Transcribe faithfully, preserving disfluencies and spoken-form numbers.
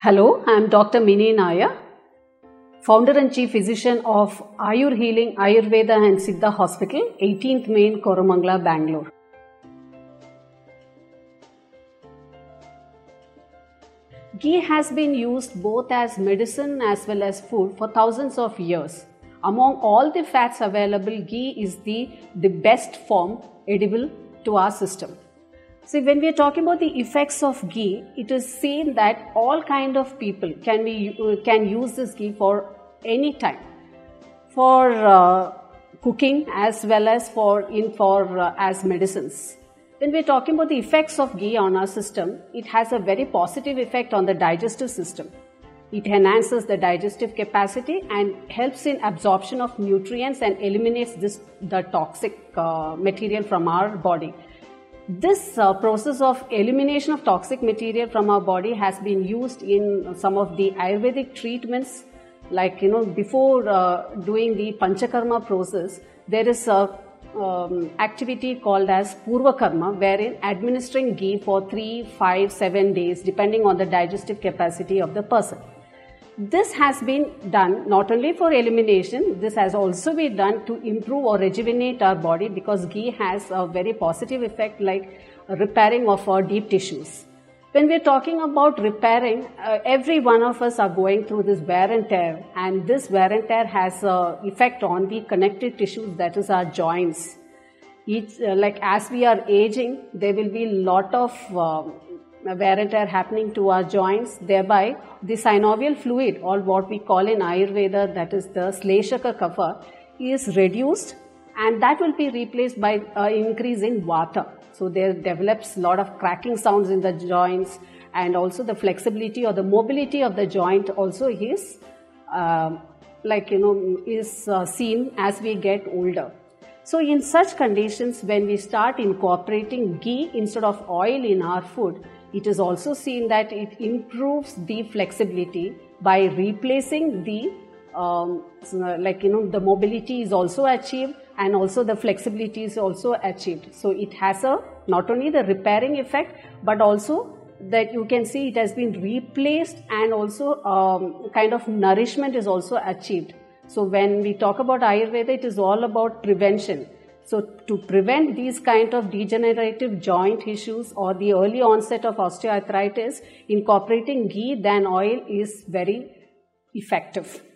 Hello, I am Doctor Mini Nair, Founder and Chief Physician of Ayur Healing, Ayurveda and Siddha Hospital, eighteenth Main, Koramangala, Bangalore. Ghee has been used both as medicine as well as food for thousands of years. Among all the fats available, ghee is the, the best form edible to our system. See, when we are talking about the effects of ghee, it is seen that all kind of people can be can use this ghee for any time, for uh, cooking as well as for in for uh, as medicines. When we are talking about the effects of ghee on our system, it has a very positive effect on the digestive system. It enhances the digestive capacity and helps in absorption of nutrients and eliminates this the toxic uh, material from our body. This uh, process of elimination of toxic material from our body has been used in some of the Ayurvedic treatments. Like, you know, before uh, doing the Pachkarma process, there is a um, activity called as poorvakarma, wherein administering ghee for three, five, seven days, depending on the digestive capacity of the person. This has been done not only for elimination, this has also been done to improve or rejuvenate our body, because ghee has a very positive effect like repairing of our deep tissues. When we are talking about repairing, uh, every one of us are going through this wear and tear, and this wear and tear has an effect on the connective tissues, that is our joints. Each, uh, like as we are aging, there will be a lot of uh, wear and tear happening to our joints, thereby the synovial fluid, or what we call in Ayurveda, that is the sleshakakapha, is reduced, and that will be replaced by uh, increase in vatha. So there develops a lot of cracking sounds in the joints, and also the flexibility or the mobility of the joint also is uh, like you know is uh, seen as we get older. So in such conditions, when we start incorporating ghee instead of oil in our food, it is also seen that it improves the flexibility by replacing the, um, like, you know, the mobility is also achieved, and also the flexibility is also achieved. So it has a, not only the repairing effect, but also that you can see it has been replaced, and also um, kind of nourishment is also achieved. So when we talk about Ayurveda, it is all about prevention. So to prevent these kind of degenerative joint issues or the early onset of osteoarthritis, incorporating ghee than oil is very effective.